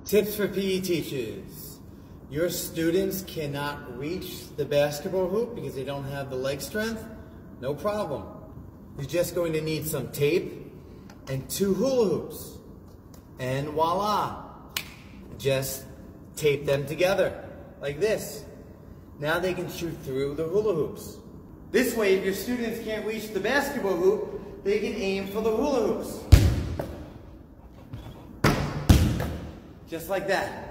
Tips for PE teachers. Your students cannot reach the basketball hoop because they don't have the leg strength. No problem. You're just going to need some tape and 2 hula hoops. And voila. Just tape them together like this. Now they can shoot through the hula hoops. This way, if your students can't reach the basketball hoop, they can aim for the hula hoops. Just like that.